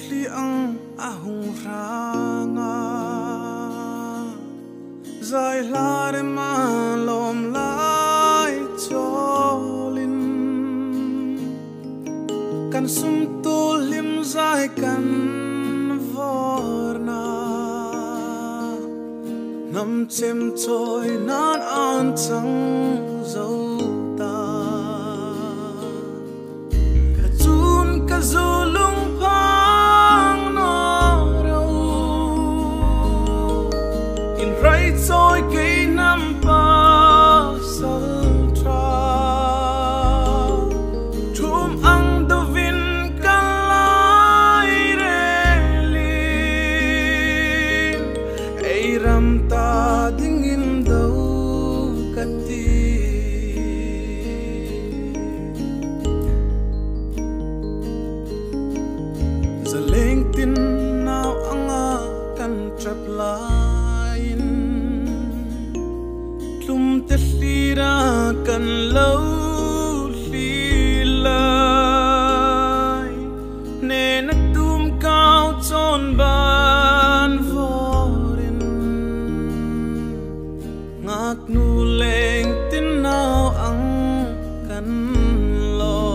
li ang ahung ranga zai la de ma lom lai cholin kan sum tu lim zai kan vorna nam chem choi nan an chang zo ta ka chun ka zulung phang no ro in right soi ke nam pa sal tra thum ang do vin kan lai re li ei ram ta ding in do kati zaleng tin now anga kan trap line tlum te hlira kan lo hli lai ne na tum kau chon ban vorin ngak nu leng tin now ang kan lo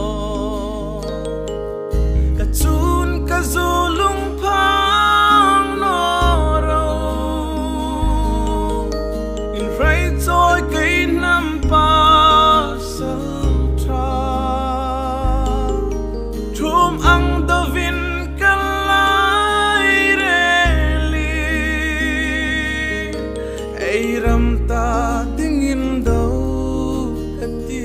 ka chun ka zulung phang no ro in right soi ke nam pa sal tra thum ang do vin kan lai re li ei ram ta ding in do kati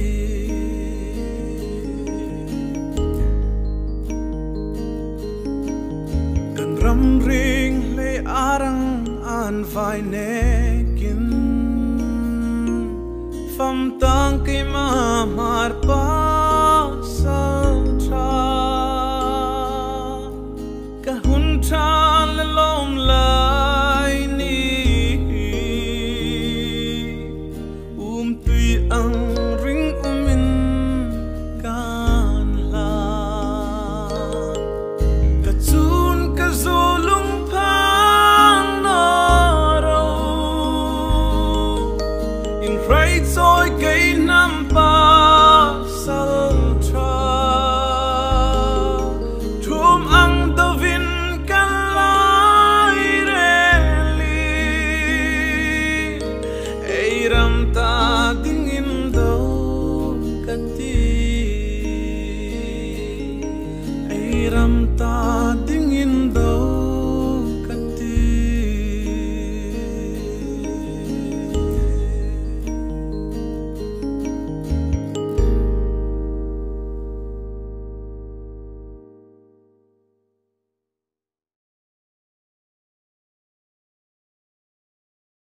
kan ram ring le arang an vai nekin fam tang ke ma mar pa sal tra ka hun tra le lom lai ni tui ang ring umin kan la ka chun ka zulung phang no ro in right soi ke nam pa sal tra thum ang do vin kan lai re li ei ram ta ding in do kati ei ram ta